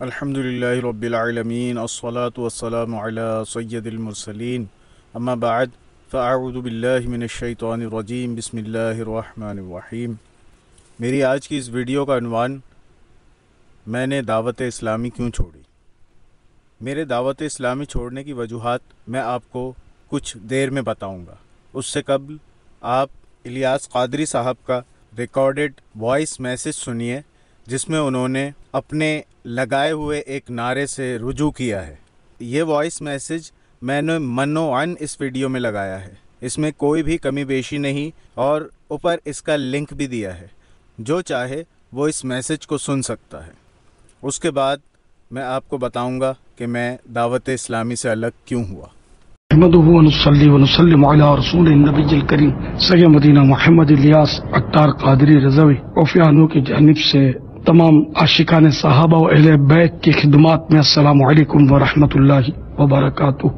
الحمدللہ رب العالمین الصلاة والسلام علی سید المرسلین اما بعد فاعوذ باللہ من الشیطان الرجیم بسم اللہ الرحمن الرحیم۔ میری آج کی اس ویڈیو کا عنوان میں نے دعوت اسلامی کیوں چھوڑی۔ میرے دعوت اسلامی چھوڑنے کی وجوہات میں آپ کو کچھ دیر میں بتاؤں گا۔ اس سے قبل آپ الیاس قادری صاحب کا ریکارڈڈ وائس میسج سنیے، جس میں انہوں نے اپنے لگائے ہوئے ایک نعرے سے رجوع کیا ہے۔ یہ وائس میسج میں نے منوعاً اس ویڈیو میں لگایا ہے، اس میں کوئی بھی کمی بیشی نہیں، اور اوپر اس کا لنک بھی دیا ہے، جو چاہے وہ اس میسج کو سن سکتا ہے۔ اس کے بعد میں آپ کو بتاؤں گا کہ میں دعوت اسلامی سے الگ کیوں ہوا۔ نحمده ونصلي ونسلم على رسول النبی الکریم سید مدینہ محمد الیاس عطار قادری رضوی اوفیانو کی جانب سے تمام عاشقان صحابہ و اہل بیت کی خدمات میں السلام علیکم ورحمۃ اللہ وبرکاتہ۔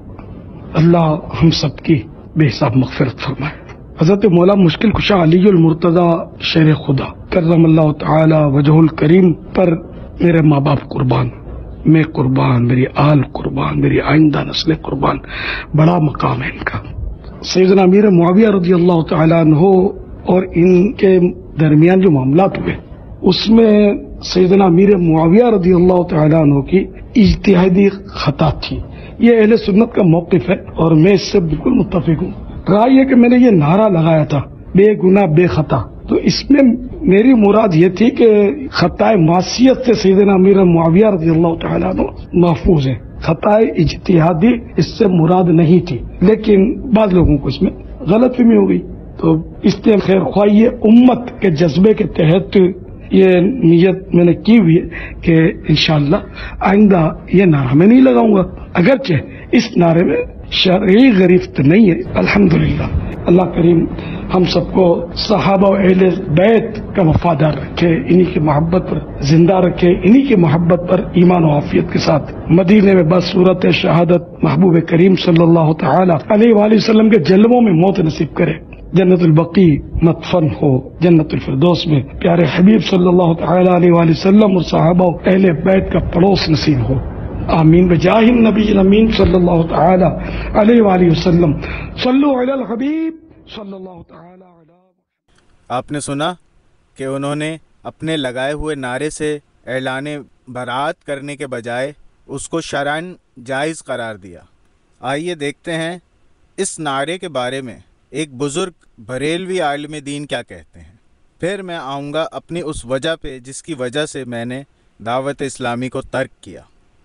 اللہ ہم سب کی بے حساب مغفرت فرمائے۔ حضرت مولا مشکل کشا علی المرتضی شیر خدا کرم اللہ تعالی وجہ الکریم پر میرے ماں باپ قربان، میں قربان، میری آل قربان، میری آئندہ نسل قربان، بڑا مقام ہے ان کا۔ سیدنا امیر معاویہ رضی اللہ تعالیٰ عنہ اور ان کے درمیان جو معاملات ہوئے، اس میں سیدنا امیر معاویہ رضی اللہ تعالیٰ عنہ کی اجتہادی خطا تھی۔ یہ اہل سنت کا موقف ہے اور میں اس سے بالکل متفق ہوں۔ رائے یہ کہ میں نے یہ نعرہ لگایا تھا بے گناہ بے خطا، تو اس میں میری مراد یہ تھی کہ خطائے معصیت سے سیدنا امیر معاویہ رضی اللہ تعالیٰ عنہ محفوظ ہیں، خطائے اجتہادی اس سے مراد نہیں تھی، لیکن بعض لوگوں کو اس میں غلط فہمی ہو گئی، تو اس لیے خیر خواہ امت کے جذبے کے تحت یہ نیت میں نے کی ہوئی ہے کہ انشاءاللہ آئندہ یہ نعرہ میں نہیں لگاؤں گا، اگرچہ اس نعرے میں شرعی غریفت نہیں ہے۔ الحمدللہ اللہ کریم ہم سب کو صحابہ و اہل بیت کا وفادار رکھے، انہی کی محبت پر زندہ رکھے، انہی کی محبت پر ایمان و عافیت کے ساتھ مدینے میں بس صورت شہادت محبوب کریم صلی اللہ تعالی علیہ وآلہ وسلم کے جلووں میں موت نصیب کرے، جنت البقیع مدفن ہو، جنت الفردوس میں پیارے حبیب صلی اللہ تعالی علیہ وآلہ وسلم اور صحابہ و اہل بیت کا پڑوس نصیب ہو، آمین بجاہ النبی الامین صلی اللہ تعالی علیہ وآلہ وسلم۔ صلو علی الحبیب صلی اللہ تعالی علیہ۔ آپ نے سنا کہ انہوں نے اپنے لگائے ہوئے نعرے سے اعلان برات کرنے کے بجائے اس کو شرعاً جائز قرار دیا۔ آئیے دیکھتے ہیں اس نعرے کے بارے میں ایک بزرگ بریلوی عالم دین کیا کہتے ہیں، پھر میں آؤں گا اپنی اس وجہ پہ جس کی وجہ سے میں نے دعوت اسلامی کو ترک کیا۔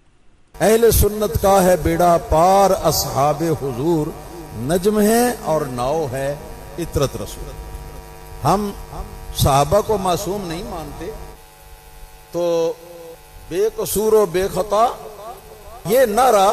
اہل سنت کا ہے بیڑا پار، اصحاب حضور نجم ہے اور ناؤ ہے اطرت رسول۔ ہم صحابہ کو معصوم نہیں مانتے، تو بے قصور و بے خطا یہ نعرہ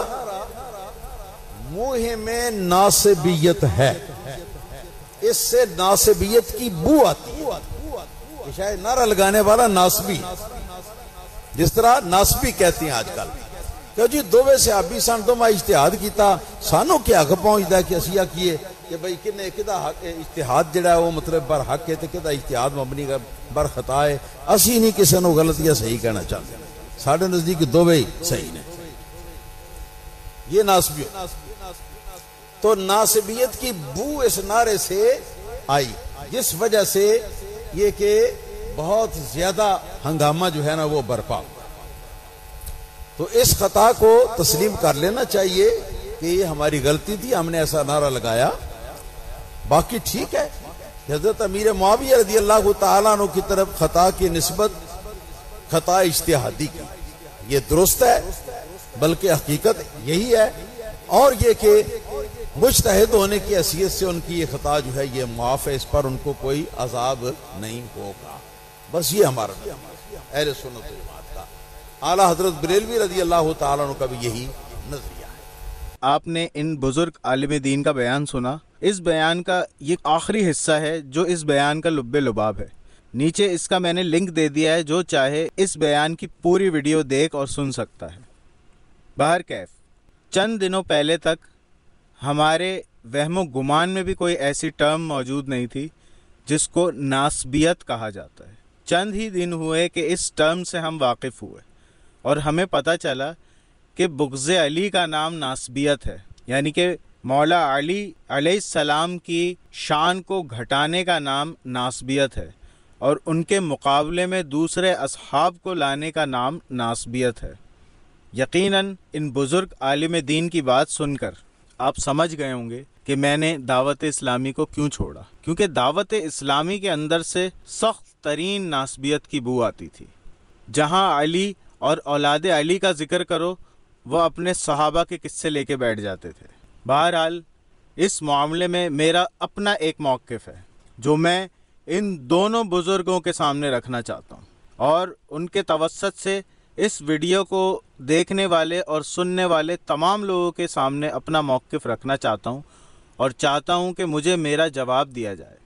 منہ میں ناصبیت ہے، اس سے ناصبیت کی بو آتی ہے۔ شاید نعرہ لگانے والا ناصبی، جس طرح ناصبی کہتی ہیں آج کل کہ جی دووے صحابی سن تو میں اجتہاد کیتا، سانو کیا حق پہنچتا ہے کہ اسیا کیے کہ بھئی کنے کدا حق اجتہاد جڑا ہے وہ مطلب بر حق ہے تے کدا اجتہاد مبنی بر خطا ہے، اسی نہیں کسی نو غلط یا صحیح کہنا چاہتے، ساڈے نزدیک دووے صحیح نے۔ یہ ناصبی تو ناصبیت کی بو اس نعرے سے آئی، جس وجہ سے یہ کہ بہت زیادہ ہنگامہ جو ہے نا وہ برپا ہوا۔ تو اس خطا کو تسلیم کر لینا چاہیے کہ یہ ہماری غلطی تھی، ہم نے ایسا نعرہ لگایا۔ باقی ٹھیک ہے، حضرت امیر معاویہ رضی اللہ تعالیٰ عنہ کی طرف خطا کی نسبت خطا اجتہادی کی، یہ درست ہے، بلکہ حقیقت یہی ہے، اور یہ کہ مجتہد ہونے کی حیثیت سے ان کی یہ خطا جو ہے یہ معاف ہے، اس پر ان کو کوئی عذاب نہیں ہوگا۔ بس یہ ہمارا اہل سنت والجماعت کا، اعلیٰ حضرت بریلوی رضی اللہ تعالیٰ عنہ کا بھی یہی نظریہ ہے۔ آپ نے ان بزرگ عالم دین کا بیان سنا۔ اس بیان کا یہ آخری حصہ ہے جو اس بیان کا لب لباب ہے۔ نیچے اس کا میں نے لنک دے دیا ہے، جو چاہے اس بیان کی پوری ویڈیو دیکھ اور سن سکتا ہے۔ بہرکیف چند دنوں پہلے تک ہمارے وہم و گمان میں بھی کوئی ایسی ٹرم موجود نہیں تھی جس کو ناسبیت کہا جاتا ہے۔ چند ہی دن ہوئے کہ اس ٹرم سے ہم واقف ہوئے، اور ہمیں پتہ چلا کہ بغض علی کا نام ناسبیت ہے، یعنی کہ مولا علی علیہ السلام کی شان کو گھٹانے کا نام ناسبیت ہے، اور ان کے مقابلے میں دوسرے اصحاب کو لانے کا نام ناسبیت ہے۔ یقیناً ان بزرگ عالم دین کی بات سن کر آپ سمجھ گئے ہوں گے کہ میں نے دعوت اسلامی کو کیوں چھوڑا، کیونکہ دعوت اسلامی کے اندر سے سخت ترین ناسبیت کی بو آتی تھی۔ جہاں علی اور اولاد علی کا ذکر کرو وہ اپنے صحابہ کے قصے لے کے بیٹھ جاتے تھے۔ بہرحال اس معاملے میں میرا اپنا ایک موقف ہے جو میں ان دونوں بزرگوں کے سامنے رکھنا چاہتا ہوں، اور ان کے توسط سے اس ویڈیو کو دیکھنے والے اور سننے والے تمام لوگوں کے سامنے اپنا موقف رکھنا چاہتا ہوں، اور چاہتا ہوں کہ مجھے میرا جواب دیا جائے۔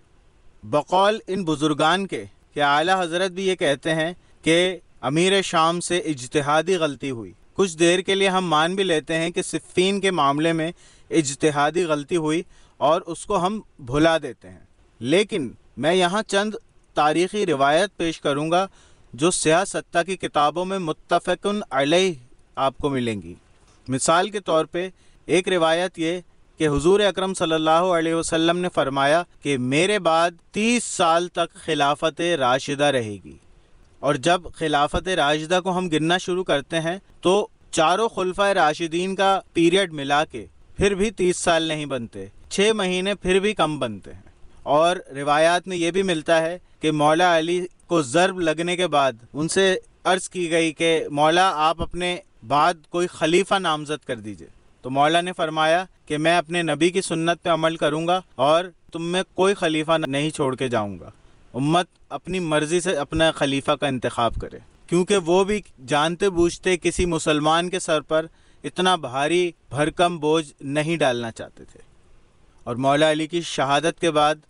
بقول ان بزرگان کے کہ اعلیٰ حضرت بھی یہ کہتے ہیں کہ امیر شام سے اجتہادی غلطی ہوئی۔ کچھ دیر کے لیے ہم مان بھی لیتے ہیں کہ صفین کے معاملے میں اجتہادی غلطی ہوئی اور اس کو ہم بھلا دیتے ہیں، لیکن میں یہاں چند تاریخی روایت پیش کروں گا جو سیاہ ستہ کی کتابوں میں متفقن علیہ آپ کو ملیں گی۔ مثال کے طور پہ ایک روایت یہ کہ حضور اکرم صلی اللہ علیہ وسلم نے فرمایا کہ میرے بعد 30 سال تک خلافت راشدہ رہے گی، اور جب خلافت راشدہ کو ہم گننا شروع کرتے ہیں تو چاروں خلفائے راشدین کا پیریڈ ملا کے پھر بھی 30 سال نہیں بنتے، 6 مہینے پھر بھی کم بنتے ہیں۔ اور روایات میں یہ بھی ملتا ہے کہ مولا علی کو ضرب لگنے کے بعد ان سے عرض کی گئی کہ مولا آپ اپنے بعد کوئی خلیفہ نامزد کر دیجئے، تو مولا نے فرمایا کہ میں اپنے نبی کی سنت پہ عمل کروں گا اور تم میں کوئی خلیفہ نہیں چھوڑ کے جاؤں گا، امت اپنی مرضی سے اپنا خلیفہ کا انتخاب کرے، کیونکہ وہ بھی جانتے بوجھتے کسی مسلمان کے سر پر اتنا بھاری بھرکم بوجھ نہیں ڈالنا چاہتے تھے۔ اور مولا علی کی شہادت کے بعد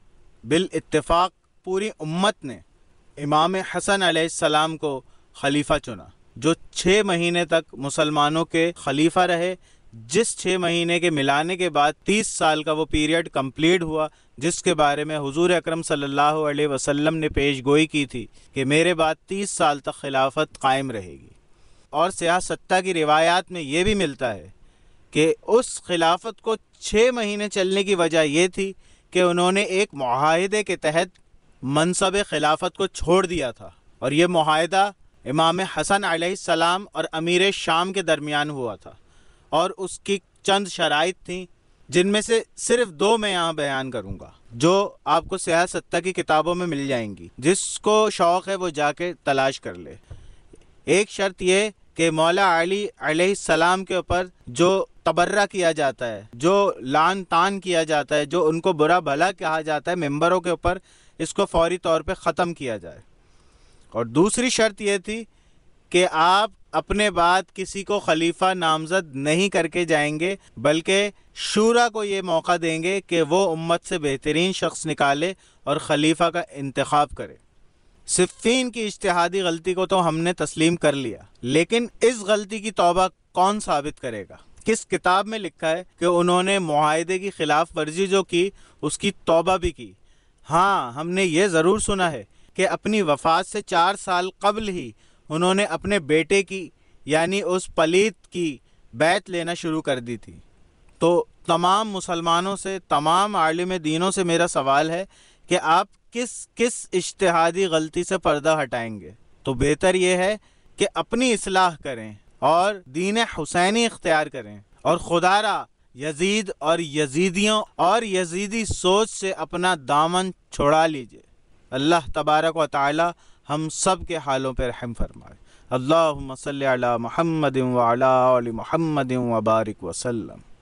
بالاتفاق پوری امت نے امام حسن علیہ السلام کو خلیفہ چنا، جو 6 مہینے تک مسلمانوں کے خلیفہ رہے، جس 6 مہینے کے ملانے کے بعد 30 سال کا وہ پیریڈ کمپلیٹ ہوا، جس کے بارے میں حضور اکرم صلی اللہ علیہ وسلم نے پیش گوئی کی تھی کہ میرے بعد 30 سال تک خلافت قائم رہے گی۔ اور سیاہ ستہ کی روایات میں یہ بھی ملتا ہے کہ اس خلافت کو 6 مہینے چلنے کی وجہ یہ تھی کہ انہوں نے ایک معاہدے کے تحت منصب خلافت کو چھوڑ دیا تھا، اور یہ معاہدہ امام حسن علیہ السلام اور امیر شام کے درمیان ہوا تھا، اور اس کی چند شرائط تھیں جن میں سے صرف 2 میں یہاں بیان کروں گا جو آپ کو سیاہ ستہ کی کتابوں میں مل جائیں گی، جس کو شوق ہے وہ جا کے تلاش کر لے۔ ایک شرط یہ کہ مولا علی علیہ السلام کے اوپر جو تبرہ کیا جاتا ہے، جو لعن طعن کیا جاتا ہے، جو ان کو برا بھلا کہا جاتا ہے ممبروں کے اوپر، اس کو فوری طور پہ ختم کیا جائے۔ اور دوسری شرط یہ تھی کہ آپ اپنے بعد کسی کو خلیفہ نامزد نہیں کر کے جائیں گے، بلکہ شورا کو یہ موقع دیں گے کہ وہ امت سے بہترین شخص نکالے اور خلیفہ کا انتخاب کرے۔ صفین کی اجتہادی غلطی کو تو ہم نے تسلیم کر لیا، لیکن اس غلطی کی توبہ کون ثابت کرے گا؟ کس کتاب میں لکھا ہے کہ انہوں نے معاہدے کی خلاف ورزی جو کی اس کی توبہ بھی کی؟ ہاں، ہم نے یہ ضرور سنا ہے کہ اپنی وفات سے 4 سال قبل ہی انہوں نے اپنے بیٹے کی یعنی اس پلیت کی بیعت لینا شروع کر دی تھی۔ تو تمام مسلمانوں سے، تمام عالم دینوں سے میرا سوال ہے کہ آپ کس اجتہادی غلطی سے پردہ ہٹائیں گے؟ تو بہتر یہ ہے کہ اپنی اصلاح کریں اور دین حسینی اختیار کریں، اور خدا را یزید اور یزیدیوں اور یزیدی سوچ سے اپنا دامن چھڑا لیجئے۔ اللہ تبارک و تعالی ہم سب کے حالوں پر رحم فرمائے۔ اللہم صلی علی محمد وعلی آل محمد وبارک وسلم۔